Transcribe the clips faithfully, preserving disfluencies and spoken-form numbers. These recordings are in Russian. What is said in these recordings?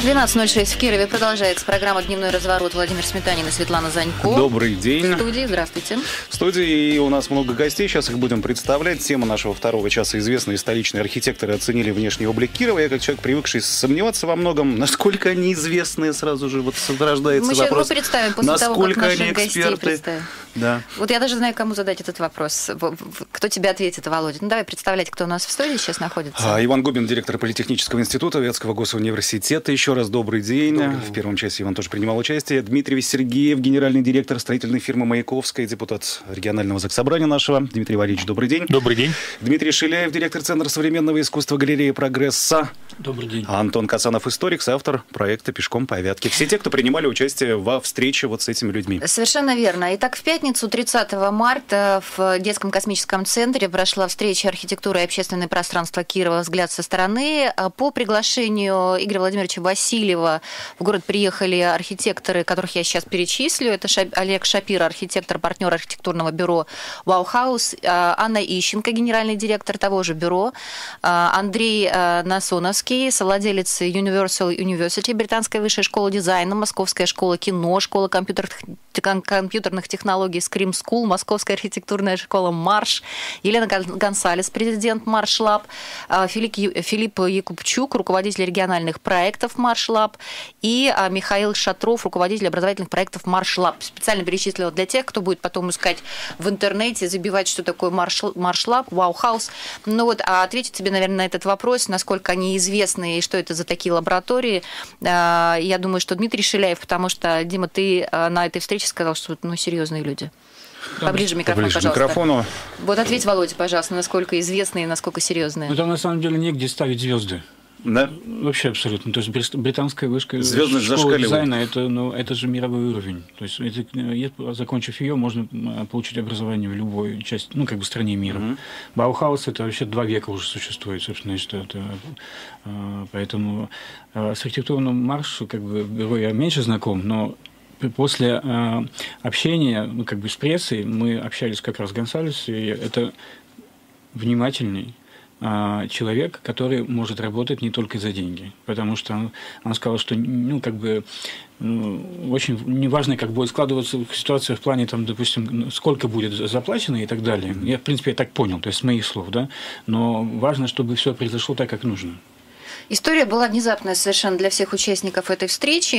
двенадцать ноль шесть в Кирове. Продолжается программа «Дневной разворот». Владимир Сметанин и Светлана Занько. Добрый день. В студии. Здравствуйте. В студии у нас много гостей. Сейчас их будем представлять. Тема нашего второго часа: известные столичные архитекторы оценили внешний облик Кирова. Я, как человек, привыкший сомневаться во многом, насколько они известные, сразу же вот рождается мы вопрос. Мы представим после насколько того, как наших гостей представим. Да. Вот я даже знаю, кому задать этот вопрос. Кто тебе ответит, Володя? Ну, давай представлять, кто у нас в студии сейчас находится. А, Иван Губин, директор Политехнического института Вятского госуниверситета. Еще раз добрый день. Добрый день. В первом часе Иван тоже принимал участие. Дмитрий Сергеев, генеральный директор строительной фирмы «Маяковская», депутат регионального заксобрания нашего. Дмитрий Валерьевич, добрый день. Добрый день. Дмитрий Шиляев, директор Центра современного искусства галереи «Прогресса». Добрый день. А Антон Касанов, историк, соавтор проекта «Пешком по Вятке». Все те, кто принимали участие во встрече вот с этими людьми. Совершенно верно. Итак, в пятницу, тридцатого марта, в Детском космическом центре прошла встреча «Архитектура и общественное пространство Кирова. Взгляд со стороны». По приглашению Игоря Владимировича Васильева в город приехали архитекторы, которых я сейчас перечислю. Это Олег Шапира, архитектор, партнер архитектурного бюро «Вау-хаус», Анна Ищенко, генеральный директор того же бюро, Андрей Насоновский, совладелец Universal University, британская высшая школа дизайна, Московская школа кино, школа компьютерных, компьютерных технологий Scream School, Московская архитектурная школа Марш, Елена Гонсалес, президент Марш Лаб, Филипп Якубчук, руководитель региональных проектов Марш Лаб, и Михаил Шатров, руководитель образовательных проектов Марш Лаб. Специально перечислила для тех, кто будет потом искать в интернете, забивать, что такое Марш Лаб, Вау-хаус. Ну вот, а ответить тебе, наверное, на этот вопрос, насколько они известны и что это за такие лаборатории, я думаю, что Дмитрий Шиляев, потому что, Дима, ты на этой встрече сказал, что ну, серьезные люди. Да, поближе микрофон, поближе пожалуйста. Микрофону. Вот ответь, Володя, пожалуйста, насколько известные и насколько серьезные. Ну, там на самом деле негде ставить звезды. Да? Вообще абсолютно. То есть британская вышка школа дизайна это, ну, это же мировой уровень. То есть, это, закончив ее, можно получить образование в любой части, ну, как бы стране мира. Mm-hmm. Баухаус это вообще два века уже существует, собственно, что это, поэтому с архитектурным маршем, как бы, бюро я меньше знаком, но после э, общения, ну, как бы с прессой, мы общались как раз с Гонсалес, и это внимательный э, человек, который может работать не только за деньги, потому что он, он сказал, что, ну, как бы, ну, очень неважно, как будет складываться ситуация в плане, там, допустим, сколько будет заплачено и так далее. Я, в принципе, я так понял, то есть с моих слов, да, но важно, чтобы все произошло так, как нужно. История была внезапная совершенно для всех участников этой встречи.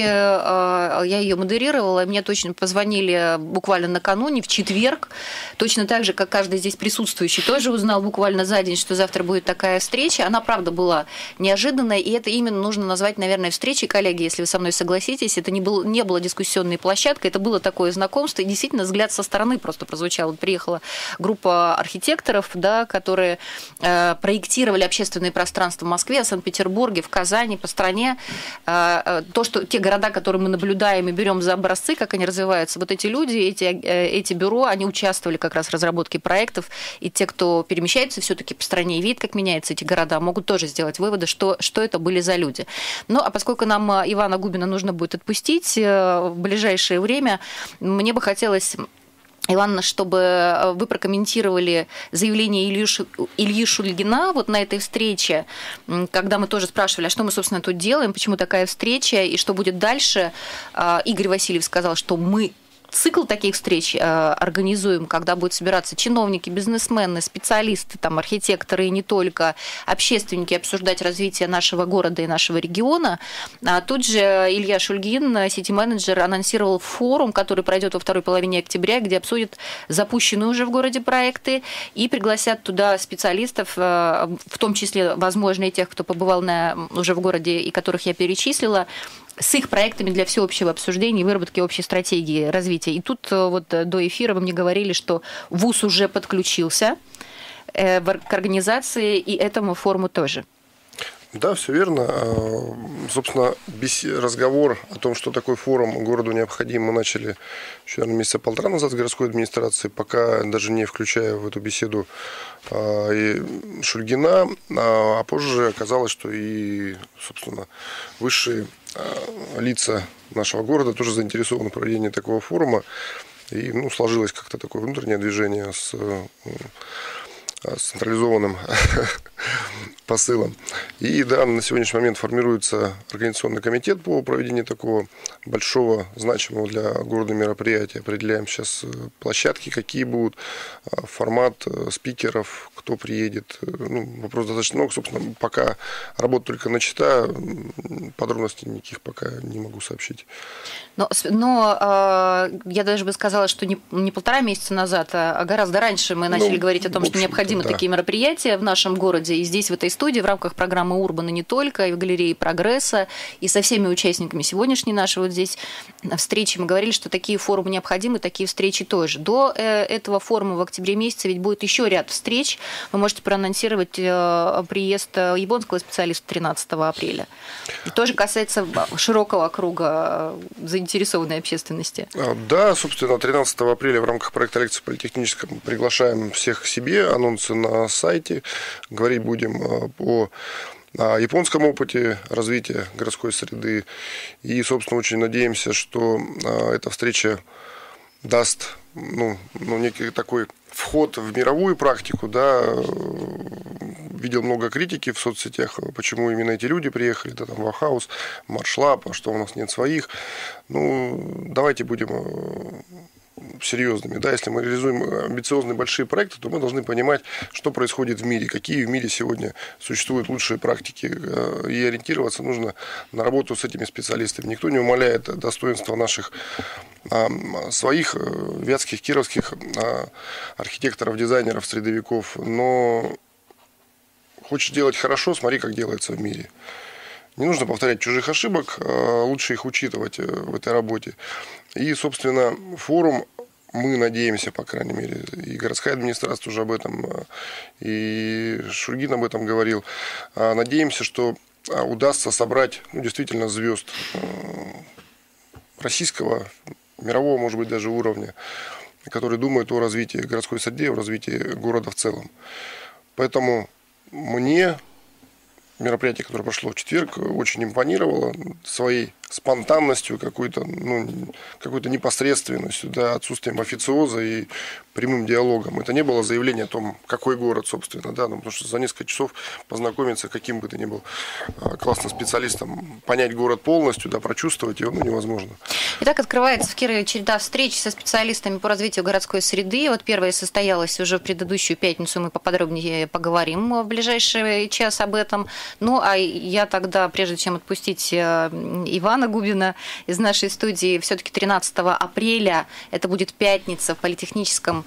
Я ее модерировала, мне точно позвонили буквально накануне, в четверг. Точно так же, как каждый здесь присутствующий тоже узнал буквально за день, что завтра будет такая встреча. Она, правда, была неожиданная, и это именно нужно назвать, наверное, встречей, коллеги, если вы со мной согласитесь. Это не, был, не было дискуссионной площадкой, это было такое знакомство, и действительно взгляд со стороны просто прозвучал. Приехала группа архитекторов, да, которые э, проектировали общественные пространства в Москве, Санкт-Петербурге, в Казани, по стране. То, что те города, которые мы наблюдаем и берем за образцы, как они развиваются, вот эти люди, эти, эти бюро, они участвовали как раз в разработке проектов, и те, кто перемещается все-таки по стране и видит, как меняются эти города, могут тоже сделать выводы, что, что это были за люди. Ну, а поскольку нам Ивана Губина нужно будет отпустить в ближайшее время, мне бы хотелось... Иван, чтобы вы прокомментировали заявление Ильи, Ильи Шульгина вот на этой встрече, когда мы тоже спрашивали, а что мы, собственно, тут делаем, почему такая встреча и что будет дальше. Игорь Васильев сказал, что мы цикл таких встреч организуем, когда будут собираться чиновники, бизнесмены, специалисты, там, архитекторы и не только, общественники, обсуждать развитие нашего города и нашего региона. А тут же Илья Шульгин, сити-менеджер, анонсировал форум, который пройдет во второй половине октября, где обсудят запущенные уже в городе проекты и пригласят туда специалистов, в том числе, возможно, и тех, кто побывал на, уже в городе и которых я перечислила, с их проектами для всеобщего обсуждения и выработки общей стратегии развития. И тут вот до эфира вы мне говорили, что ВУЗ уже подключился к организации и этому форуму тоже. Да, все верно. Собственно, разговор о том, что такой форум городу необходим, мы начали еще, наверное, месяца полтора назад с городской администрации, пока даже не включая в эту беседу и Шульгина, а позже оказалось, что и, собственно, высшие лица нашего города тоже заинтересованы в проведении такого форума. И, ну, сложилось как-то такое внутреннее движение с, с централизованным посылом. И да, на сегодняшний момент формируется организационный комитет по проведению такого большого, значимого для города мероприятия. Определяем сейчас площадки, какие будут, формат спикеров, кто приедет. Ну, вопрос достаточно много. Собственно, пока работа только начата, подробностей никаких пока не могу сообщить. Но, но э, я даже бы сказала, что не, не полтора месяца назад, а гораздо раньше мы начали ну, говорить о том, что необходимы да. такие мероприятия в нашем городе. И здесь, в этой студии, в рамках программы «Урбан» и не только, и в галерее «Прогресса», и со всеми участниками сегодняшней нашей вот здесь встречи мы говорили, что такие форумы необходимы, такие встречи тоже. До э, этого форума в октябре месяце ведь будет еще ряд встреч. Вы можете проанонсировать э, приезд японского специалиста тринадцатого апреля. И тоже касается широкого круга заинтересованной общественности. Да, собственно, тринадцатого апреля в рамках проекта лекции политехническом приглашаем всех к себе. Анонсы на сайте. Говорить будем о японском опыте развития городской среды. И, собственно, очень надеемся, что эта встреча даст ну, ну, некий такой вход в мировую практику, да. Видел много критики в соцсетях, почему именно эти люди приехали, да, там, Баухаус, Маршлап, а что у нас нет своих. Ну, давайте будем серьезными. Да, если мы реализуем амбициозные большие проекты, то мы должны понимать, что происходит в мире, какие в мире сегодня существуют лучшие практики. И ориентироваться нужно на работу с этими специалистами. Никто не умаляет достоинства наших своих вятских, кировских архитекторов, дизайнеров, средовиков, но хочешь делать хорошо, смотри, как делается в мире. Не нужно повторять чужих ошибок, лучше их учитывать в этой работе. И, собственно, форум, мы надеемся, по крайней мере, и городская администрация уже об этом, и Шульгин об этом говорил, надеемся, что удастся собрать ну, действительно звезд российского, мирового, может быть, даже уровня, которые думают о развитии городской среды, о развитии города в целом. Поэтому мне мероприятие, которое прошло в четверг, очень импонировало своей спонтанностью, какой-то ну, какой-то непосредственностью, да, отсутствием официоза и прямым диалогом. Это не было заявление о том, какой город, собственно, да, ну, потому что за несколько часов познакомиться, каким бы ты ни был классным специалистом, понять город полностью, да, прочувствовать его, ну, невозможно. Итак, открывается в Кирове череда встреч со специалистами по развитию городской среды. Вот первая состоялась уже в предыдущую пятницу, мы поподробнее поговорим в ближайший час об этом. Ну, а я тогда, прежде чем отпустить Ивана Губина из нашей студии, все-таки тринадцатого апреля, это будет пятница, в политехническом,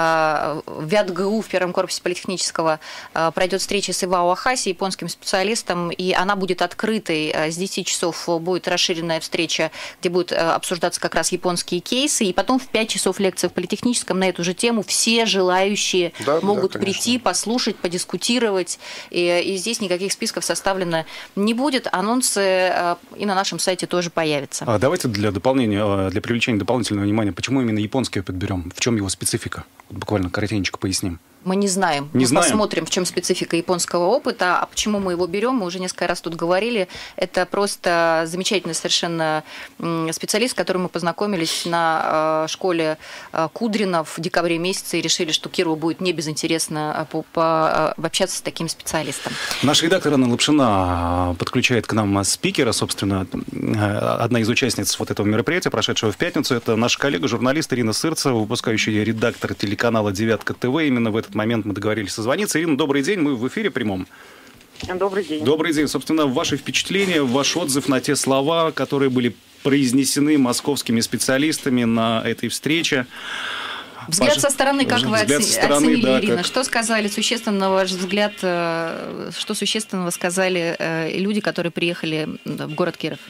в ВятГУ, в первом корпусе политехнического, пройдет встреча с Ивао Ахаси, японским специалистом, и она будет открытой. С десяти часов будет расширенная встреча, где будут обсуждаться как раз японские кейсы, и потом в пять часов лекция в политехническом на эту же тему. Все желающие да, могут да, прийти, послушать, подискутировать, и, и здесь никаких списков составлено не будет. Анонсы и на нашем сайте тоже появятся. А давайте для дополнения, для привлечения дополнительного внимания, почему именно японский опыт берем? В чем его специфика? Буквально коротенько поясним. Мы не знаем. Не мы знаем. Посмотрим, в чем специфика японского опыта. А почему мы его берем, мы уже несколько раз тут говорили. Это просто замечательный совершенно специалист, с которым мы познакомились на школе Кудрина в декабре месяце и решили, что Кирову будет не безинтересно пообщаться с таким специалистом. Наш редактор Анна Лапшина подключает к нам спикера, собственно, одна из участниц вот этого мероприятия, прошедшего в пятницу. Это наша коллега, журналист Ирина Сырцева, выпускающая редактор телеканала «Девятка ТВ». Именно в этот момент мы договорились созвониться. Ирина, добрый день, мы в эфире прямом. Добрый день. Добрый день. Собственно, ваши впечатления, ваш отзыв на те слова, которые были произнесены московскими специалистами на этой встрече. Взгляд Паша, со стороны, как вы оцени... стороны, оценили, да, Ирина? Как... Что сказали существенно, на ваш взгляд, что существенного сказали люди, которые приехали в город Киров?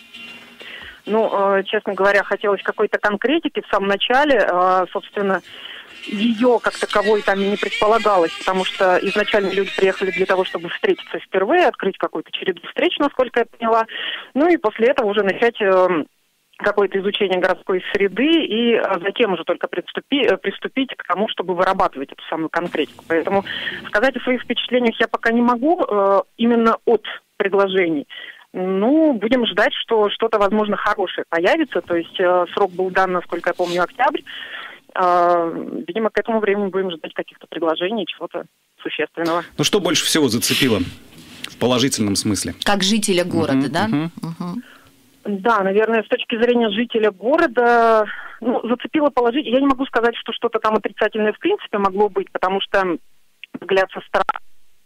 Ну, честно говоря, хотелось какой-то конкретики в самом начале. Собственно, ее как таковой там и не предполагалось, потому что изначально люди приехали для того, чтобы встретиться впервые, открыть какую-то череду встреч, насколько я поняла. Ну и после этого уже начать какое-то изучение городской среды и затем уже только приступи, приступить к тому, чтобы вырабатывать эту самую конкретику. Поэтому сказать о своих впечатлениях я пока не могу именно от предложений. Ну, будем ждать, что что-то, возможно, хорошее появится. То есть срок был дан, насколько я помню, октябрь. Видимо, к этому времени будем ждать каких-то предложений, чего-то существенного. Ну что больше всего зацепило в положительном смысле? Как жителя города, угу, да? Угу. Угу. Да, наверное, с точки зрения жителя города, ну, зацепило положительно. Я не могу сказать, что что-то там отрицательное в принципе могло быть, потому что взгляд со стороны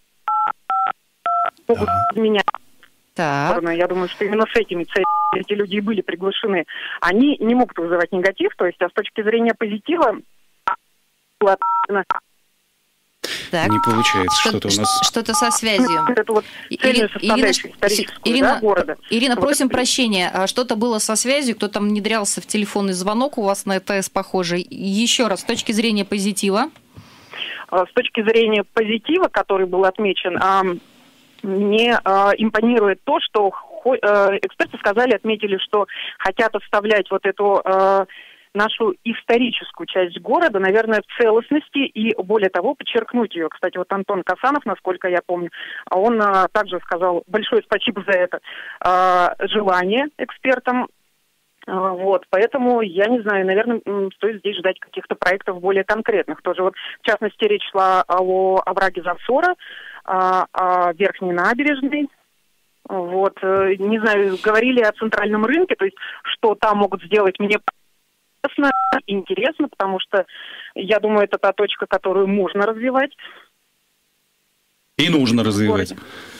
могут изменять. Так. Я думаю, что именно с этими целями эти люди и были приглашены. Они не могут вызывать негатив, то есть, а с точки зрения позитива... Так. Не получается, Что, что-то у нас... Что-то со связью. Это вот Ирина, Ирина, Ирина, да, города. Ирина, Вот просим это... прощения, что-то было со связью, кто-то внедрялся в телефонный звонок у вас на ТС похожий. Еще раз, с точки зрения позитива. С точки зрения позитива, который был отмечен, мне импонирует то, что эксперты сказали, отметили, что хотят оставлять вот эту... нашу историческую часть города, наверное, в целостности и, более того, подчеркнуть ее. Кстати, вот Антон Касанов, насколько я помню, он а, также сказал большое спасибо за это а, желание экспертам. А, вот, поэтому, я не знаю, наверное, стоит здесь ждать каких-то проектов более конкретных. Тоже вот, в частности, речь шла о овраге Засора, о, о Верхней набережной. Вот, не знаю, говорили о центральном рынке, то есть, что там могут сделать, мне интересно, потому что, я думаю, это та точка, которую можно развивать. И нужно развивать.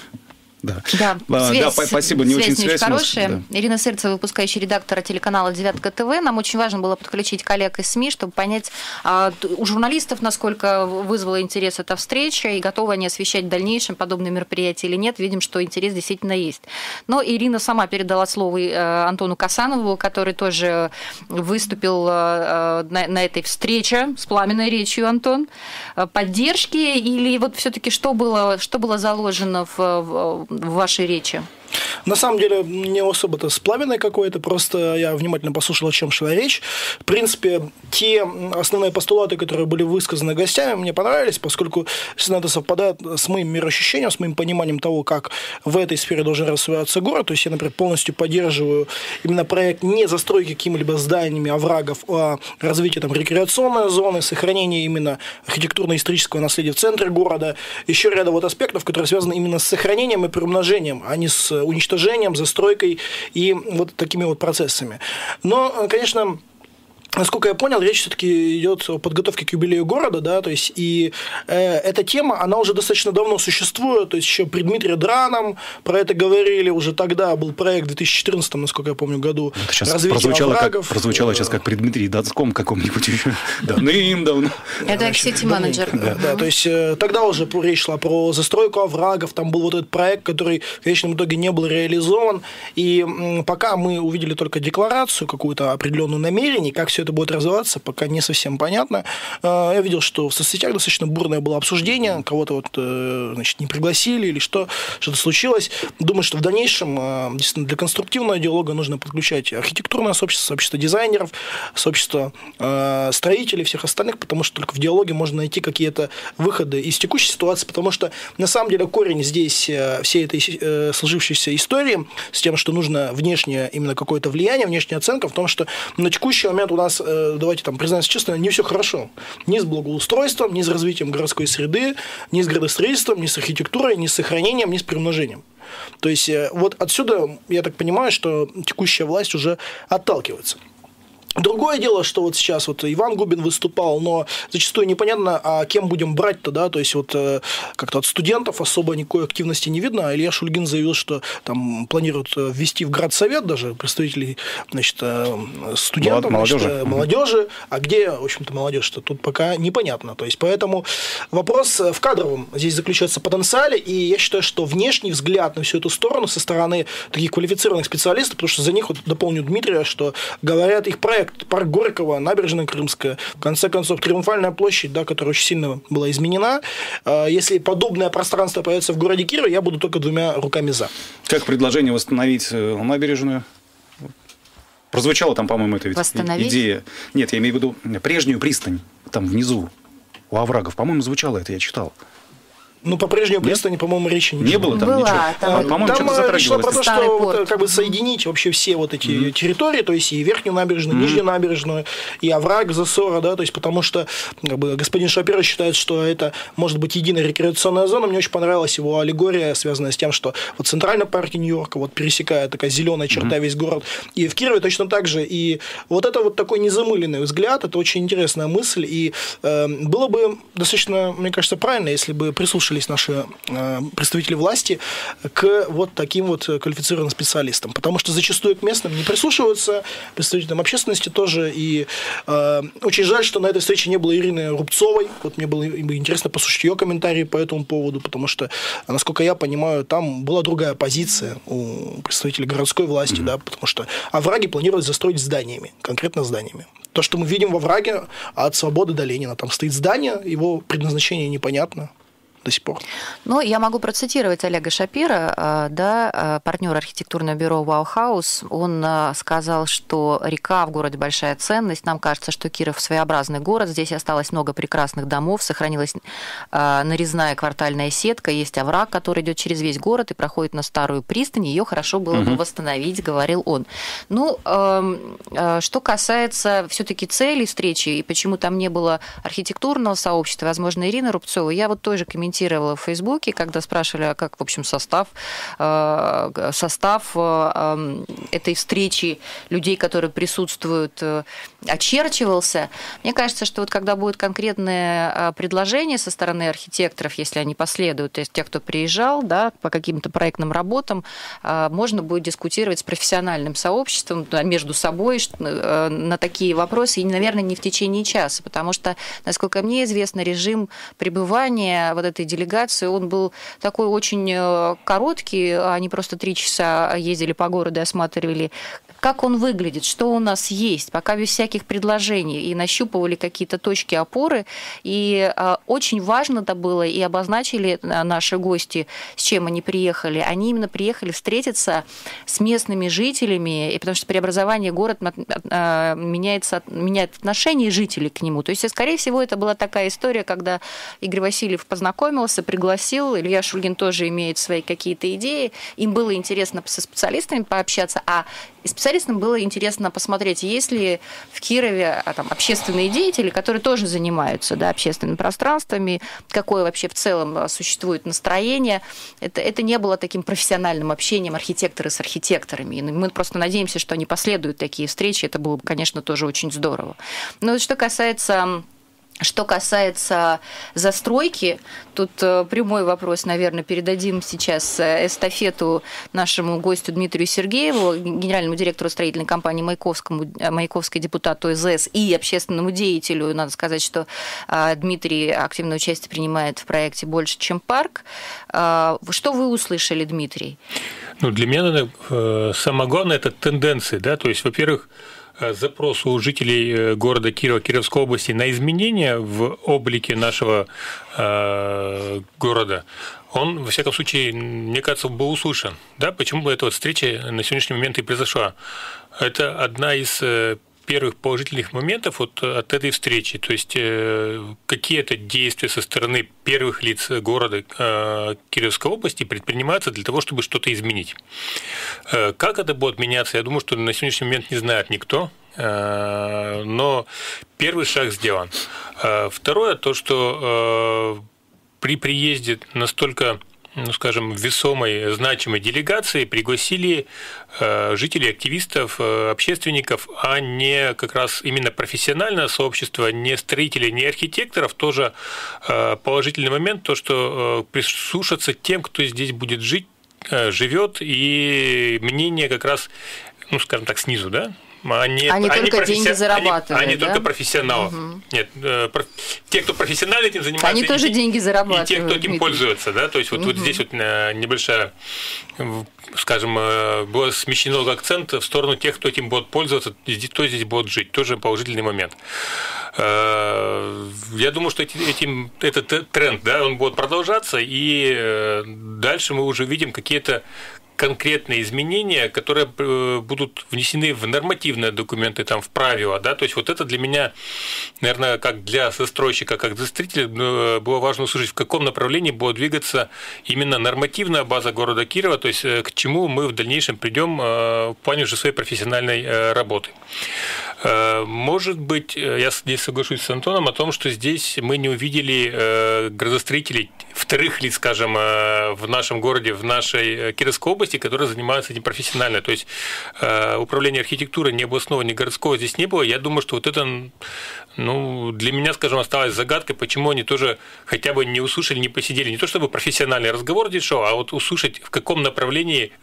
Да, да. А, Связь, да спасибо, не связь очень связь. хорошая. Да. Ирина Сырцева, выпускающий редактор телеканала «Девятка ТВ». Нам очень важно было подключить коллег из СМИ, чтобы понять а, у журналистов, насколько вызвала интерес эта встреча, и готовы они освещать в дальнейшем подобные мероприятия или нет. Видим, что интерес действительно есть. Но Ирина сама передала слово Антону Касанову, который тоже выступил на, на этой встрече с пламенной речью, Антон. Поддержки или вот все-таки что было, что было заложено в, в в вашей речи? На самом деле, не особо-то с пламенной какой-то, просто я внимательно послушал, о чем шла речь. В принципе, те основные постулаты, которые были высказаны гостями, мне понравились, поскольку это совпадает с моим мироощущением, с моим пониманием того, как в этой сфере должен развиваться город. То есть я, например, полностью поддерживаю именно проект не застройки какими-либо зданиями оврагов, а развития там рекреационной зоны, сохранения именно архитектурно-исторического наследия в центре города, еще ряда вот аспектов, которые связаны именно с сохранением и приумножением, а не с уничтожением, застройкой и вот такими вот процессами. Но, конечно, насколько я понял, речь все-таки идет о подготовке к юбилею города, да, то есть и э, эта тема, она уже достаточно давно существует, то есть еще при Дмитрии Драном про это говорили, уже тогда был проект в две тысячи четырнадцатом, насколько я помню, году. Это сейчас прозвучало, как, прозвучало сейчас как при Дмитрии Донском каком-нибудь еще. Давным-давно. Это как сити-менеджер. Да, да, то есть тогда уже речь шла про застройку оврагов, там был вот этот проект, который в конечном итоге не был реализован, и пока мы увидели только декларацию, какую-то определенную намерение, как все это будет развиваться, пока не совсем понятно. Я видел, что в соцсетях достаточно бурное было обсуждение, кого-то вот, значит, не пригласили или что, что-то случилось. Думаю, что в дальнейшем действительно для конструктивного диалога нужно подключать архитектурное сообщество, сообщество дизайнеров, сообщество строителей, всех остальных, потому что только в диалоге можно найти какие-то выходы из текущей ситуации, потому что на самом деле корень здесь всей этой сложившейся истории с тем, что нужно внешнее именно какое-то влияние, внешняя оценка в том, что на текущий момент у нас, давайте там признаемся честно, не все хорошо. Ни с благоустройством, ни с развитием городской среды, ни с градостроительством, ни с архитектурой, ни с сохранением, ни с приумножением. То есть вот отсюда, я так понимаю, что текущая власть уже отталкивается. Другое дело, что вот сейчас вот Иван Губин выступал, но зачастую непонятно, а кем будем брать-то, да, то есть вот как-то от студентов особо никакой активности не видно. Илья Шульгин заявил, что там планируют ввести в Градсовет даже представителей, значит, студентов, молодежи. Значит, молодежи, а где, в общем-то, молодежь-то тут пока непонятно. То есть поэтому вопрос в кадровом здесь заключается потенциале, и я считаю, что внешний взгляд на всю эту сторону со стороны таких квалифицированных специалистов, потому что за них, вот дополню Дмитрия, что говорят их проект, парк Горького, набережная Крымская, в конце концов, Триумфальная площадь, да, которая очень сильно была изменена. Если подобное пространство появится в городе Кирове, я буду только двумя руками за. Как предложение восстановить набережную? Прозвучала там, по-моему, эта ведь идея. Нет, я имею в виду прежнюю пристань, там внизу, у оврагов. По-моему, звучало это, я читал. Ну, по прежнему пристани, по-моему, речи не, не было. Там была, ничего. Там, по-моему, там что-то речь шла про то, Старый что порт. как бы соединить вообще все вот эти Mm-hmm. территории, то есть и верхнюю набережную, mm-hmm. нижнюю набережную, и овраг Засора, да, то есть потому что как бы, господин Шапира считает, что это может быть единая рекреационная зона. Мне очень понравилась его аллегория, связанная с тем, что вот центральный парк Нью-Йорка вот пересекает такая зеленая черта mm-hmm. весь город, и в Кирове точно так же. И вот это вот такой незамыленный взгляд, это очень интересная мысль, и э, было бы достаточно, мне кажется, правильно, если бы прислушались наши представители власти к вот таким вот квалифицированным специалистам, потому что зачастую к местным не прислушиваются, представителям общественности тоже, и э, очень жаль, что на этой встрече не было Ирины Рубцовой, вот мне было интересно послушать ее комментарии по этому поводу, потому что, насколько я понимаю, там была другая позиция у представителей городской власти, mm-hmm. да, потому что овраги планировали застроить зданиями, конкретно зданиями. То, что мы видим во овраге от Свободы до Ленина, там стоит здание, его предназначение непонятно до сих пор. Ну, я могу процитировать Олега Шапира, да, партнер архитектурного бюро Баухаус. Он сказал, что река в городе большая ценность. Нам кажется, что Киров своеобразный город. Здесь осталось много прекрасных домов, сохранилась нарезная квартальная сетка, есть овраг, который идет через весь город и проходит на старую пристань. Ее хорошо было бы восстановить, говорил он. Ну, что касается все-таки целей встречи и почему там не было архитектурного сообщества, возможно, Ирина Рубцова, я вот тоже комментирую в Фейсбуке, когда спрашивали, а как, в общем, состав, состав этой встречи людей, которые присутствуют, очерчивался. Мне кажется, что вот когда будет конкретное предложение со стороны архитекторов, если они последуют, то есть тех, кто приезжал, да, по каким-то проектным работам, можно будет дискутировать с профессиональным сообществом между собой на такие вопросы, и, наверное, не в течение часа, потому что, насколько мне известно, режим пребывания вот этой делегации, он был такой очень короткий, они просто три часа ездили по городу и осматривали, как он выглядит, что у нас есть, пока без всяких предложений, и нащупывали какие-то точки опоры, и очень важно это было, и обозначили наши гости, с чем они приехали, они именно приехали встретиться с местными жителями, и потому что преобразование города меняется, меняет отношение жителей к нему, то есть, скорее всего, это была такая история, когда Игорь Васильев познакомился, пригласил, Илья Шульгин тоже имеет свои какие-то идеи, им было интересно со специалистами пообщаться, а специалистам было интересно посмотреть, есть ли в Кирове там, общественные деятели, которые тоже занимаются, да, общественными пространствами, какое вообще в целом существует настроение. Это, это не было таким профессиональным общением архитекторы с архитекторами. И мы просто надеемся, что они последуют такие встречи. Это было бы, конечно, тоже очень здорово. Но что касается... Что касается застройки, тут прямой вопрос, наверное, передадим сейчас эстафету нашему гостю Дмитрию Сергееву, генеральному директору строительной компании Маяковскому, Маяковской депутату ЭЗС и общественному деятелю. Надо сказать, что Дмитрий активное участие принимает в проекте «Больше, чем парк». Что вы услышали, Дмитрий? Ну, для меня, наверное, самое главное – это тенденции. Да? То есть, во-первых, запрос у жителей города Кирова, Кировской области на изменения в облике нашего э, города, он, во всяком случае, мне кажется, был услышан. Да? Почему эта вот встреча на сегодняшний момент и произошла? Это одна из первых положительных моментов вот от этой встречи. То есть какие-то действия со стороны первых лиц города Кировской области предпринимаются для того, чтобы что-то изменить. Как это будет меняться, я думаю, что на сегодняшний момент не знает никто. Но первый шаг сделан. Второе, то, что при приезде настолько, ну, скажем, весомой, значимой делегации пригласили э, жителей, активистов, э, общественников, а не как раз именно профессиональное сообщество, не строителей, не архитекторов. Тоже э, положительный момент, то, что э, прислушаться тем, кто здесь будет жить, э, живет, и мнение как раз, ну, скажем так, снизу, да? Они, они, они только професси... деньги зарабатывают, Они, они да? только профессионалов. Угу. Нет, э, проф... те, кто профессионально этим занимается, они тоже и, деньги зарабатывают. И те, кто этим Дмитрий. пользуется, да, то есть вот, угу. вот здесь вот небольшая, скажем, было смещено акцент в сторону тех, кто этим будет пользоваться, кто здесь будет жить, тоже положительный момент. Я думаю, что этим, этот тренд, да, он будет продолжаться, и дальше мы уже видим какие-то конкретные изменения, которые будут внесены в нормативные документы, там, в правила, да, то есть вот это для меня, наверное, как для застройщика, как для строителя было важно услышать, в каком направлении будет двигаться именно нормативная база города Кирова, то есть к чему мы в дальнейшем придем в плане уже своей профессиональной работы. Может быть, я здесь соглашусь с Антоном о том, что здесь мы не увидели градостроителей вторых лиц, скажем, в нашем городе, в нашей Кировской области, которые занимаются этим профессионально. То есть управление архитектурой ни областного, ни городского здесь не было. Я думаю, что вот это, ну, для меня, скажем, осталось загадкой, почему они тоже хотя бы не услышали, не посидели. Не то чтобы профессиональный разговор здесь шел, а вот услышать, в каком направлении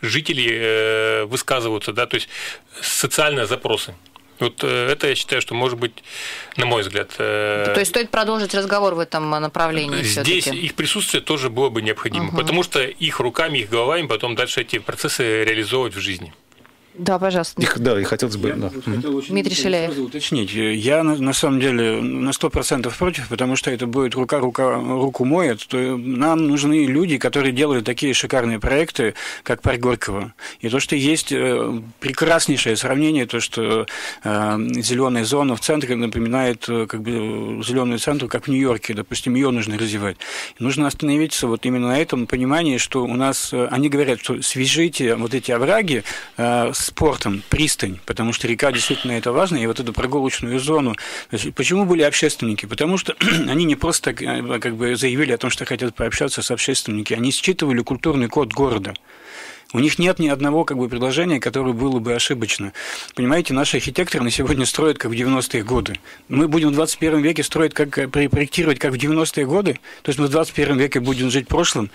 жители высказываются, да, то есть социальные запросы. Вот это, я считаю, что может быть, на мой взгляд... То есть стоит продолжить разговор в этом направлении здесь всё-таки? Их присутствие тоже было бы необходимо, угу. потому что их руками, их головами потом дальше эти процессы реализовывать в жизни. Да, пожалуйста. Их, да, и хотелось бы... Я да. хотел Дмитрий Шиляев. Уточнить. Я на, на самом деле на сто процентов против, потому что это будет рука, рука руку моет. То нам нужны люди, которые делают такие шикарные проекты, как парк Горького. И то, что есть прекраснейшее сравнение, то, что э, зеленая зона в центре напоминает как бы зеленую центр, как в Нью-Йорке, допустим, ее нужно развивать. И нужно остановиться вот именно на этом понимании, что у нас, они говорят, что свяжите вот эти овраги э, с спортом, пристань, потому что река действительно это важно, и вот эту прогулочную зону. Почему были общественники? Потому что они не просто как бы заявили о том, что хотят пообщаться с общественниками, они считывали культурный код города. У них нет ни одного как бы предложения, которое было бы ошибочно. Понимаете, наши архитекторы на сегодня строят как в девяностые годы. Мы будем в двадцать первом веке строить, как проектировать как в девяностые годы, то есть мы в двадцать первом веке будем жить прошлым.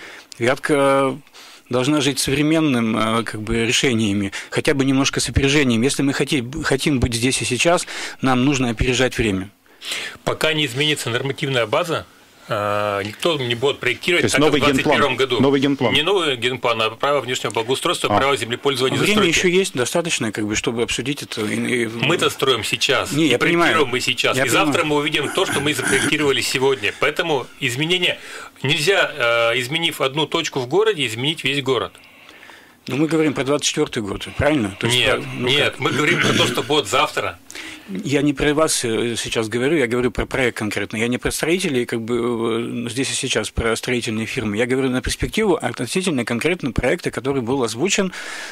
Вятка должна жить современным как бы, решениями, хотя бы немножко с опережением. Если мы хотим, хотим быть здесь и сейчас, нам нужно опережать время. Пока не изменится нормативная база, никто не будет проектировать так, новый как в двадцать первом году. Новый генплан. Не новый генплан, а право внешнего благоустройства, а. право землепользования. Время застройки. еще есть достаточно, как бы, чтобы обсудить это. Мы-то строим сейчас. Не, я проектируем понимаю. мы сейчас. Я и понимаю. завтра мы увидим то, что мы запроектировали сегодня. Поэтому изменения нельзя, изменив одну точку в городе, изменить весь город. Но мы говорим про двадцать четвёртый год, правильно? То есть, нет, ну, нет, как? мы говорим про то, что будет завтра. Я не про вас сейчас говорю, я говорю про проект конкретно. Я не про строителей, как бы здесь и сейчас, про строительные фирмы. Я говорю на перспективу относительно конкретно проекта, который был озвучен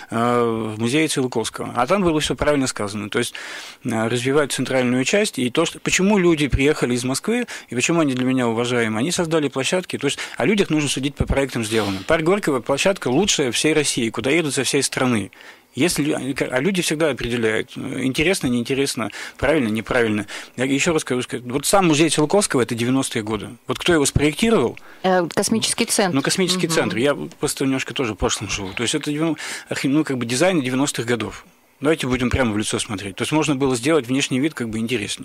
в музее Циолковского. А там было все правильно сказано. То есть развивать центральную часть. И то, что, почему люди приехали из Москвы, и почему они для меня уважаемы, они создали площадки. То есть о людях нужно судить по проектам сделанным. Парк Горького – площадка лучшая всей России, куда едут со всей страны. Если, а люди всегда определяют, интересно, неинтересно, правильно, неправильно. Я еще раз скажу, вот сам музей Циолковского – это девяностые годы. Вот кто его спроектировал? Космический центр. Ну, космический угу. центр. Я просто немножко тоже в прошлом жил. То есть это ну, как бы дизайн девяностых годов. Давайте будем прямо в лицо смотреть. То есть можно было сделать внешний вид как бы интереснее.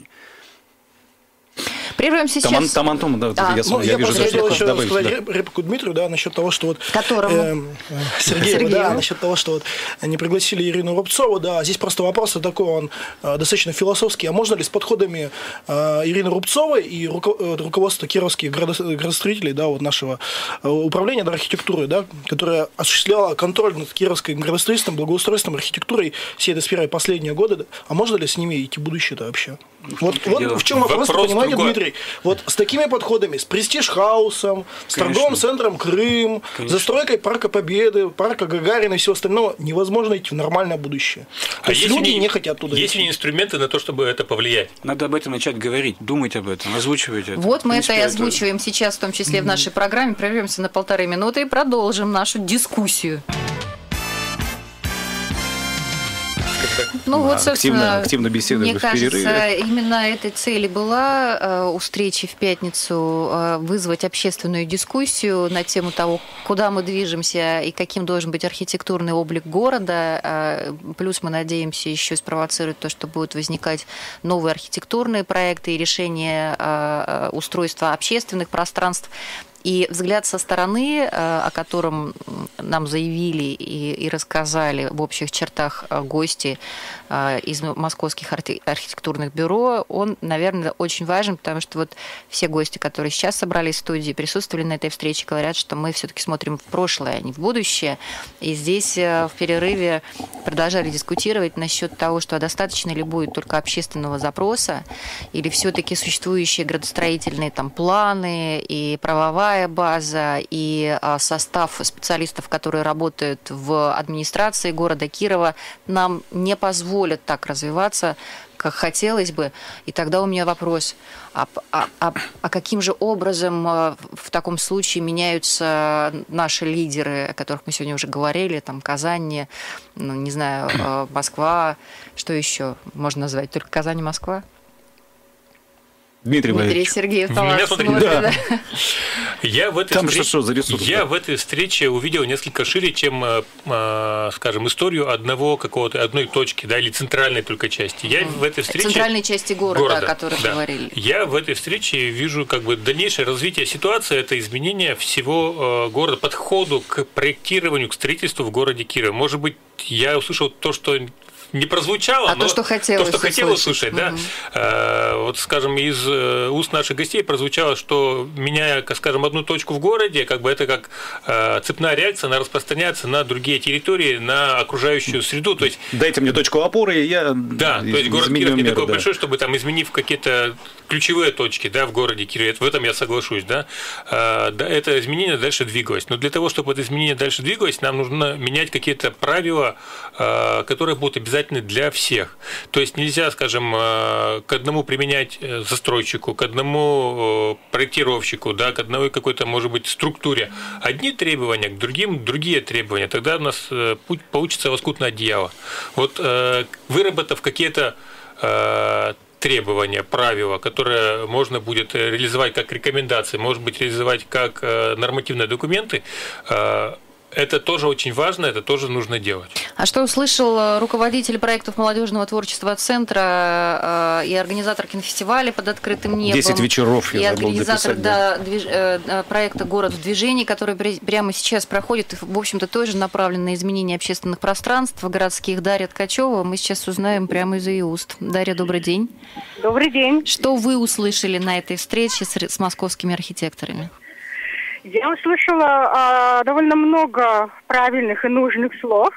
Прервемся там, сейчас. Там Антон, да, а, я, ну, я, я вижу, просто хотел еще добавить, сказать да. реплику Дмитрию, да, насчет того, что вот... Которому? Э, Сергею, Сергею, да, насчет того, что вот не пригласили Ирину Рубцову, да, здесь просто вопрос такой, он э, достаточно философский, а можно ли с подходами э, Ирины Рубцовой и руко, э, руководства кировских градостроителей, да, вот нашего э, управления да, архитектурой, да, которое осуществляло контроль над кировским градостроительством, благоустройством, архитектурой всей этой сферы последние годы, да, а можно ли с ними идти будущее-то вообще? Вот, вот в чем вопрос, вопрос понимаете, другой. Дмитрий? Вот с такими подходами, с престиж-хаусом, с Конечно. торговым центром Крым, Конечно. застройкой парка Победы, парка Гагарина и всего остального невозможно идти в нормальное будущее. То а есть люди не, не хотят туда есть идти. Есть ли инструменты на то, чтобы это повлиять? Надо об этом начать говорить, думать об этом, озвучивать это. Вот мы принципе, это и озвучиваем это... сейчас, в том числе mm-hmm. в нашей программе. Прервемся на полторы минуты и продолжим нашу дискуссию. Ну вот, собственно, активно, активно мне кажется, именно этой цели была э, у встречи в пятницу э, вызвать общественную дискуссию на тему того, куда мы движемся и каким должен быть архитектурный облик города. Э, плюс мы надеемся еще спровоцировать то, что будут возникать новые архитектурные проекты и решения э, устройства общественных пространств. И взгляд со стороны, о котором нам заявили и, и рассказали в общих чертах гости из московских архитектурных бюро, он, наверное, очень важен, потому что вот все гости, которые сейчас собрались в студии, присутствовали на этой встрече, говорят, что мы все-таки смотрим в прошлое, а не в будущее. И здесь в перерыве продолжали дискутировать насчет того, что достаточно ли будет только общественного запроса, или все-таки существующие градостроительные там планы и правовая база, и состав специалистов, которые работают в администрации города Кирова, нам не позволят так развиваться, как хотелось бы. И тогда у меня вопрос, а, а, а, а каким же образом в таком случае меняются наши лидеры, о которых мы сегодня уже говорили, там Казань, ну, не знаю, Москва, что еще можно назвать? Только Казань и Москва? Дмитрий Дмитрий Валерьевич. Сергеев. Меня смотрите, да. Я в этой Там встрече, что, за ресурс, я да? в этой встрече увидел несколько шире, чем, скажем, историю одного какого-то одной точки, да, или центральной только части. Я в этой встрече центральной части города, города, о которой да. говорили. Я в этой встрече вижу как бы дальнейшее развитие ситуации, это изменение всего города, подходу к проектированию, к строительству в городе Киров. Может быть, я услышал то, что не прозвучало, а но то, что хотелось, то, что хотелось услышать, да. Угу. А, вот, скажем, из уст наших гостей прозвучало, что меняя, скажем, одну точку в городе, как бы это как а, цепная реакция, она распространяется на другие территории, на окружающую среду. То есть, дайте мне точку опоры, и я да, то есть город Киров не меру, такой да. большой, чтобы там изменив какие-то ключевые точки, да, в городе Киров, в этом я соглашусь, да. А, да, это изменение дальше двигалось. Но для того, чтобы это изменение дальше двигалось, нам нужно менять какие-то правила, а, которые будут обязательно для всех. То есть нельзя, скажем, к одному применять застройщику, к одному проектировщику, да, к одной какой-то, может быть, структуре одни требования, к другим другие требования. Тогда у нас путь получится лоскутное одеяло. Вот выработав какие-то требования, правила, которые можно будет реализовать как рекомендации, может быть, реализовать как нормативные документы, это тоже очень важно, это тоже нужно делать. А что услышал руководитель проектов молодежного творчества центра и организатор кинофестиваля под открытым небом? Десять вечеров я и забыл организатор записать, да. Да, движ... проекта «Город в движении», который прямо сейчас проходит, в общем-то, тоже направлен на изменение общественных пространств городских. Дарья Ткачева. Мы сейчас узнаем прямо из ее уст. Дарья, добрый день. Добрый день. Что вы услышали на этой встрече с, с московскими архитекторами? Я услышала а, довольно много правильных и нужных слов.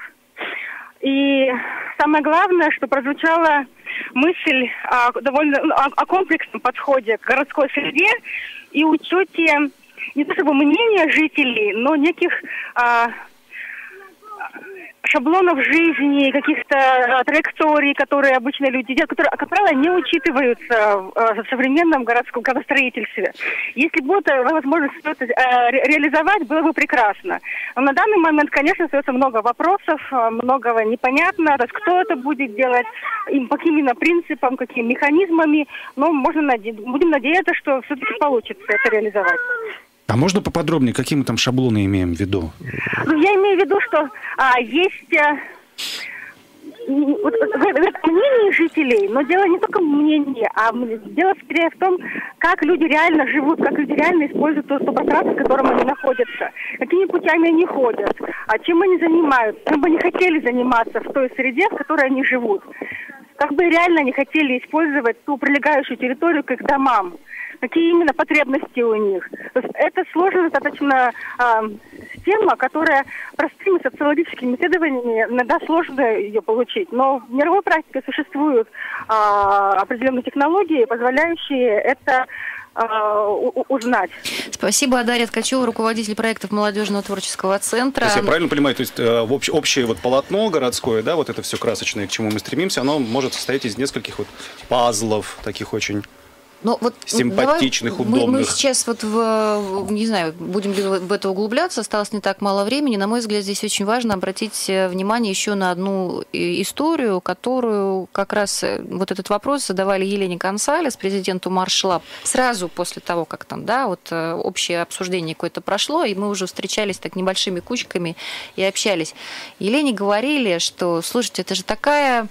И самое главное, что прозвучала мысль о, довольно, о, о комплексном подходе к городской среде и учете не то чтобы мнения жителей, но неких а, шаблонов жизни, каких-то траекторий, которые обычно люди делают, которые, как правило, не учитываются в современном городском градостроительстве. Если будет возможность что-то реализовать, было бы прекрасно. Но на данный момент, конечно, остается много вопросов, многого непонятно, то есть кто это будет делать, им, по каким именно принципам, какими механизмами, но можно наде- будем надеяться, что все-таки получится это реализовать. А можно поподробнее, какие мы там шаблоны имеем в виду? Ну, я имею в виду, что а, есть а, вот, в, в этом мнении жителей, но дело не только в мнении, а дело скорее в том, как люди реально живут, как люди реально используют то, то пространство, в котором они находятся, какими путями они ходят, а чем они занимаются, чем бы они хотели заниматься в той среде, в которой они живут. Как бы реально они хотели использовать ту прилегающую территорию к их домам. Какие именно потребности у них. То есть это сложная достаточно э, тема, которая простыми социологическими исследованиями иногда сложно ее получить. Но в мировой практике существуют э, определенные технологии, позволяющие это узнать. Спасибо, Дарья Ткачева, руководитель проектов молодежного творческого центра. То есть я правильно понимаю, то есть общее, общее вот полотно городское, да, вот это все красочное, к чему мы стремимся, оно может состоять из нескольких вот пазлов, таких очень Но вот симпатичных, давай, удобных. Мы, мы сейчас вот, в, не знаю, будем ли в это углубляться, осталось не так мало времени. На мой взгляд, здесь очень важно обратить внимание еще на одну историю, которую как раз вот этот вопрос задавали Елене Консалес, президенту Маршлаб, сразу после того, как там, да, вот общее обсуждение какое-то прошло, и мы уже встречались так небольшими кучками и общались. Елене говорили, что, слушайте, это же такая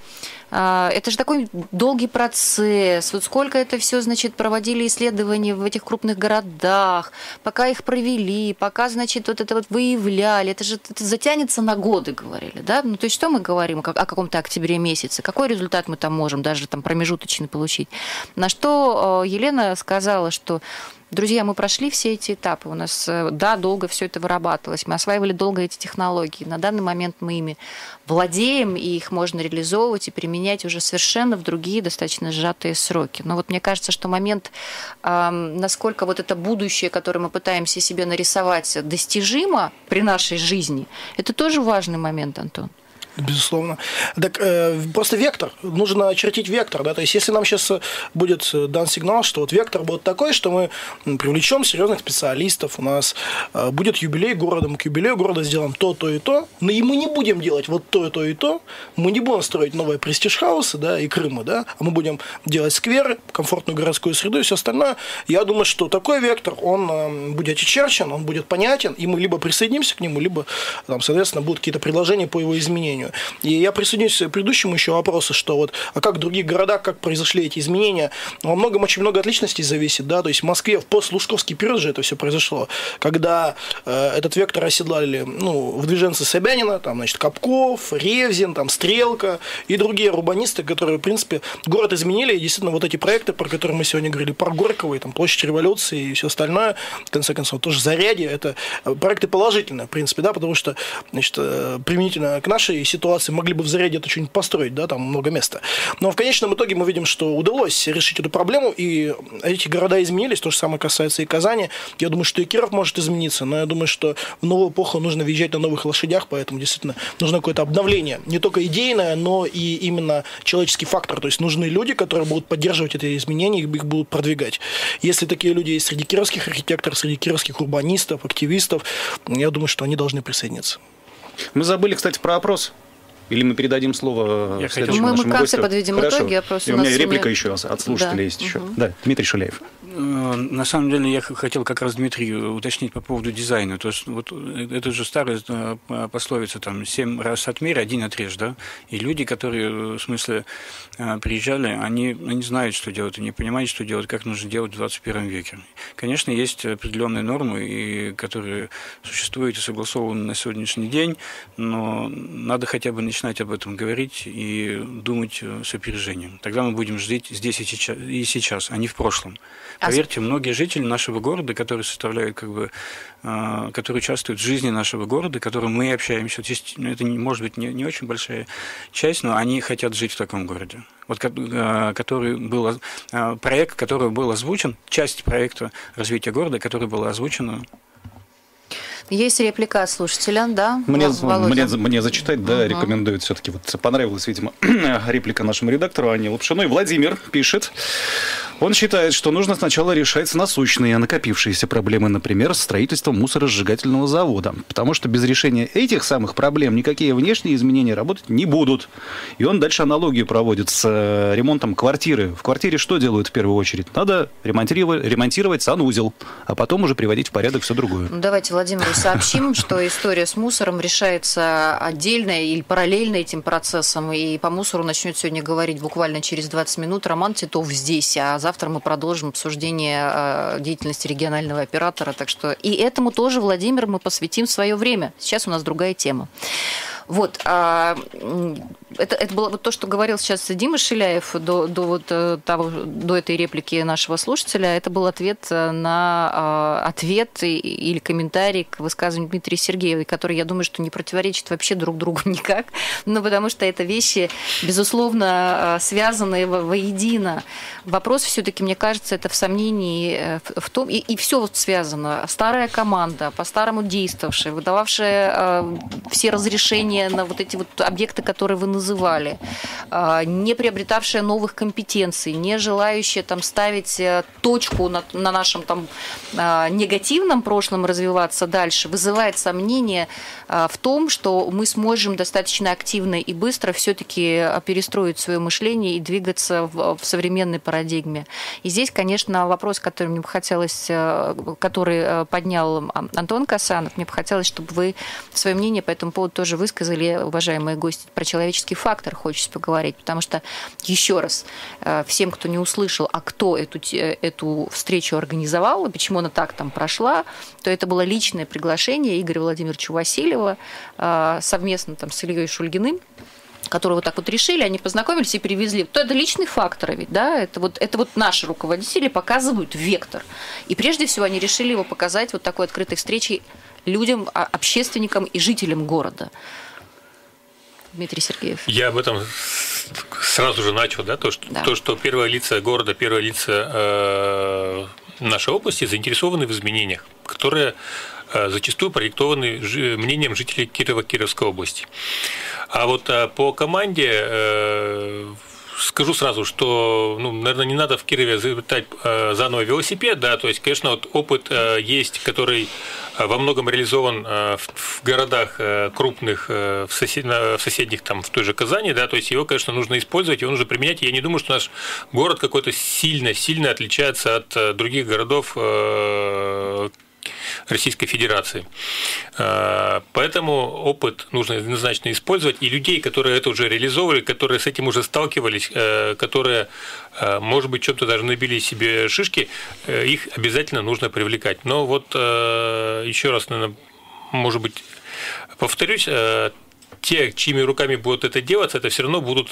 Это же такой долгий процесс. Вот сколько это все, значит, проводили исследования в этих крупных городах, пока их провели, пока, значит, вот это вот выявляли. Это же это затянется на годы, говорили, да? Ну, то есть что мы говорим о каком-то октябре месяце? Какой результат мы там можем даже там промежуточный получить? На что Елена сказала, что друзья, мы прошли все эти этапы. У нас, да, долго все это вырабатывалось. Мы осваивали долго эти технологии. На данный момент мы ими владеем, и их можно реализовывать и применять уже совершенно в другие достаточно сжатые сроки. Но вот мне кажется, что момент, насколько вот это будущее, которое мы пытаемся себе нарисовать, достижимо при нашей жизни, это тоже важный момент, Антон. Безусловно. Так э, просто вектор. Нужно очертить вектор. Да? То есть, если нам сейчас будет дан сигнал, что вот вектор будет такой, что мы привлечем серьезных специалистов, у нас э, будет юбилей города, мы к юбилею города сделаем то, то и то, но и мы не будем делать вот то, то и то, мы не будем строить новые престиж-хаусы, да, и Крымы, да, а мы будем делать скверы, комфортную городскую среду и все остальное. Я думаю, что такой вектор, он э, будет очерчен, он будет понятен, и мы либо присоединимся к нему, либо, там, соответственно, будут какие-то предложения по его изменению. И я присоединюсь к предыдущему еще вопросу, что вот, а как в других городах, как произошли эти изменения, во многом очень много от личностей зависит, да, то есть в Москве в постлужковский период же это все произошло, когда э, этот вектор оседлали, ну, выдвиженцы Собянина, там, значит, Капков, Ревзин, там, Стрелка и другие урбанисты, которые, в принципе, город изменили, и действительно вот эти проекты, про которые мы сегодня говорили, про Горького, и там, Площадь Революции и все остальное, в конце концов, тоже Зарядье, это проекты положительные, в принципе, да, потому что, значит, применительно к нашей ситуации могли бы в Зарядье это что-нибудь построить, да, там много места. Но в конечном итоге мы видим, что удалось решить эту проблему, и эти города изменились, то же самое касается и Казани. Я думаю, что и Киров может измениться, но я думаю, что в новую эпоху нужно въезжать на новых лошадях, поэтому действительно нужно какое-то обновление, не только идейное, но и именно человеческий фактор, то есть нужны люди, которые будут поддерживать эти изменения, их будут продвигать. Если такие люди есть среди кировских архитекторов, среди кировских урбанистов, активистов, я думаю, что они должны присоединиться. Мы забыли, кстати, про опрос. Или мы передадим слово Я следующему мы, нашему мы гостю? Мы подведем Хорошо. итоги. Опрос и у, у меня реплика меня... еще от слушателей да. есть. Угу. Еще. Да, Дмитрий Шуляев. На самом деле я хотел как раз, Дмитрий, уточнить по поводу дизайна. То есть вот это же старая пословица, там, семь раз отмерь, один отрежь, да? И люди, которые, в смысле, приезжали, они, они знают, что делать, они понимают, что делать, как нужно делать в двадцать первом веке. Конечно, есть определенные нормы, и, которые существуют и согласованы на сегодняшний день, но надо хотя бы начинать об этом говорить и думать с опережением. Тогда мы будем жить здесь и сейчас, и сейчас, а не в прошлом. Поверьте, многие жители нашего города, которые составляют, как бы, которые участвуют в жизни нашего города, которым мы общаемся, здесь, это может быть не, не очень большая часть, но они хотят жить в таком городе. Вот который был, проект, который был озвучен, часть проекта развития города, который был озвучен. Есть реплика от слушателя, да? Мне, мне, мне зачитать, да, uh-huh. рекомендуют все-таки. Вот понравилась, видимо, реплика нашему редактору Анне Лапшиной. Владимир пишет. Он считает, что нужно сначала решать насущные, накопившиеся проблемы, например, строительством мусоросжигательного завода. Потому что без решения этих самых проблем никакие внешние изменения работать не будут. И он дальше аналогию проводит с ремонтом квартиры. В квартире что делают в первую очередь? Надо ремонтировать, ремонтировать санузел, а потом уже приводить в порядок все другое. Давайте Владимиру сообщим, что история с мусором решается отдельно или параллельно этим процессам. И по мусору начнет сегодня говорить буквально через двадцать минут Роман Титов здесь, а завтра мы продолжим обсуждение деятельности регионального оператора. Так что и этому тоже, Владимир, мы посвятим свое время. Сейчас у нас другая тема. Вот, а, это, это было вот то, что говорил сейчас Дима Шиляев до, до, вот того, до этой реплики нашего слушателя. Это был ответ на а, ответ или комментарий к высказыванию Дмитрия Сергеева, который, я думаю, что не противоречит вообще друг другу никак, но потому что это вещи, безусловно, связанные во, воедино. Вопрос все-таки, мне кажется, это в сомнении в том, и, и все вот связано. Старая команда, по-старому действовавшая, выдававшая а, все разрешения на вот эти вот объекты, которые вы называли, не приобретавшая новых компетенций, не желающая там ставить точку на, на нашем там негативном прошлом, развиваться дальше, вызывает сомнение в том, что мы сможем достаточно активно и быстро все-таки перестроить свое мышление и двигаться в, в современной парадигме. И здесь, конечно, вопрос, который мне бы хотелось, который поднял Антон Касанов, мне бы хотелось, чтобы вы свое мнение по этому поводу тоже высказали, сказали уважаемые гости, про человеческий фактор хочется поговорить, потому что, еще раз, всем, кто не услышал, а кто эту, эту встречу организовал и почему она так там прошла, то это было личное приглашение Игоря Владимировича Васильева совместно там с Ильей Шульгиным, которые вот так вот решили, они познакомились и привезли. То это личный фактор ведь, да, это вот, это вот наши руководители показывают вектор. И прежде всего они решили его показать вот такой открытой встречей людям, общественникам и жителям города. Дмитрий Сергеев. Я об этом сразу же начал, да, то, что, да. то, что первые лица города, первые лица э, нашей области заинтересованы в изменениях, которые зачастую продиктованы мнением жителей Кирова, Кировской области. А вот по команде скажу сразу, что, ну, наверное, не надо в Кирове изобретать заново велосипед, да, то есть, конечно, вот опыт есть, который во многом реализован в городах крупных, в, сосед... в соседних, там, в той же Казани, да, то есть его, конечно, нужно использовать, его нужно применять. Я не думаю, что наш город какой-то сильно-сильно отличается от других городов Российской Федерации. Поэтому опыт нужно однозначно использовать, и людей, которые это уже реализовывали, которые с этим уже сталкивались, которые, может быть, что-то даже набили себе шишки, их обязательно нужно привлекать. Но вот еще раз, наверное, может быть, повторюсь, те, чьими руками будут это делаться, это все равно будут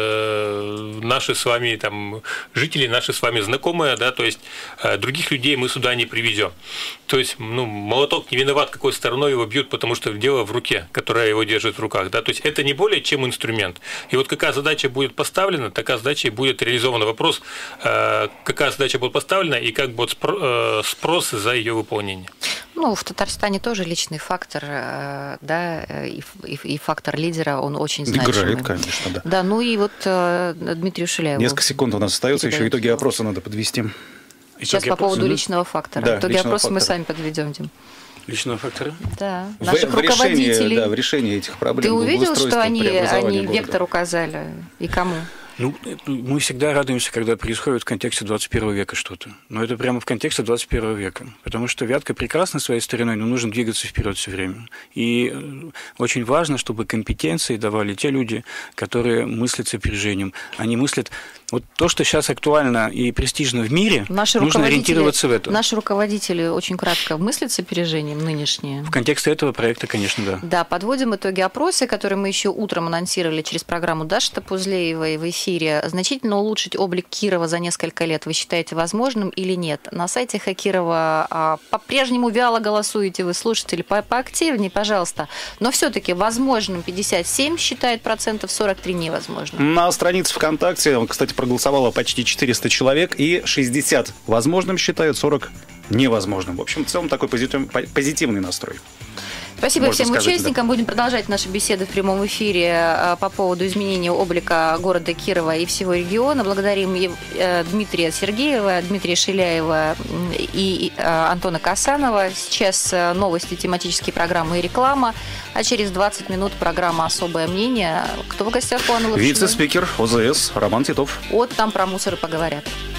э, наши с вами там, жители, наши с вами знакомые, да, то есть э, других людей мы сюда не привезем. То есть, ну, молоток не виноват, какой стороной его бьют, потому что дело в руке, которая его держит в руках, да, то есть это не более чем инструмент. И вот какая задача будет поставлена, такая задача и будет реализована. Вопрос, э, какая задача будет поставлена и как будет спрос за ее выполнение. Ну, в Татарстане тоже личный фактор, да, и, и, и фактор лидера, он очень значимый. Играет, конечно, да. Да, ну и вот Дмитрию Шиляеву. Несколько секунд у нас остается, еще итоги опроса надо подвести. Сейчас итоги по опроса. поводу личного фактора. Да, итоги опроса мы сами подведем, Дим. Личного фактора? Да, в, наших в руководителей. Решении, да, в решении этих проблем. Ты увидел, что они, они города. вектор указали? И кому? Ну, мы всегда радуемся, когда происходит в контексте двадцать первого века что-то. Но это прямо в контексте двадцать первого века. Потому что Вятка прекрасна своей стороной, но нужно двигаться вперед все время. И очень важно, чтобы компетенции давали те люди, которые мыслят с опережением. Они мыслят... Вот то, что сейчас актуально и престижно в мире, наши нужно ориентироваться в это. Наши руководители очень кратко мыслят с опережением нынешние. В контексте этого проекта, конечно, да. Да, подводим итоги опроса, которые мы еще утром анонсировали через программу Даши Топузлеевой в эфире. Значительно улучшить облик Кирова за несколько лет вы считаете возможным или нет? На сайте Хакирова по-прежнему вяло голосуете вы, слушатели, по поактивнее, пожалуйста. Но все-таки возможным пятьдесят семь считает процентов, сорок три невозможно. На странице ВКонтакте, кстати, проголосовало почти четыреста человек, и шестьдесят возможным считают, сорок невозможным. В общем, в целом такой позитив, позитивный настрой. Спасибо Можно всем сказать, участникам. да. Будем продолжать наши беседы в прямом эфире по поводу изменения облика города Кирова и всего региона. Благодарим Дмитрия Сергеева, Дмитрия Шиляева и Антона Касанова. Сейчас новости, тематические программы и реклама. А через двадцать минут программа «Особое мнение». Кто в гостях у Анны Лапшиной? Вице-спикер ОЗС Роман Титов. Вот там про мусор и поговорят.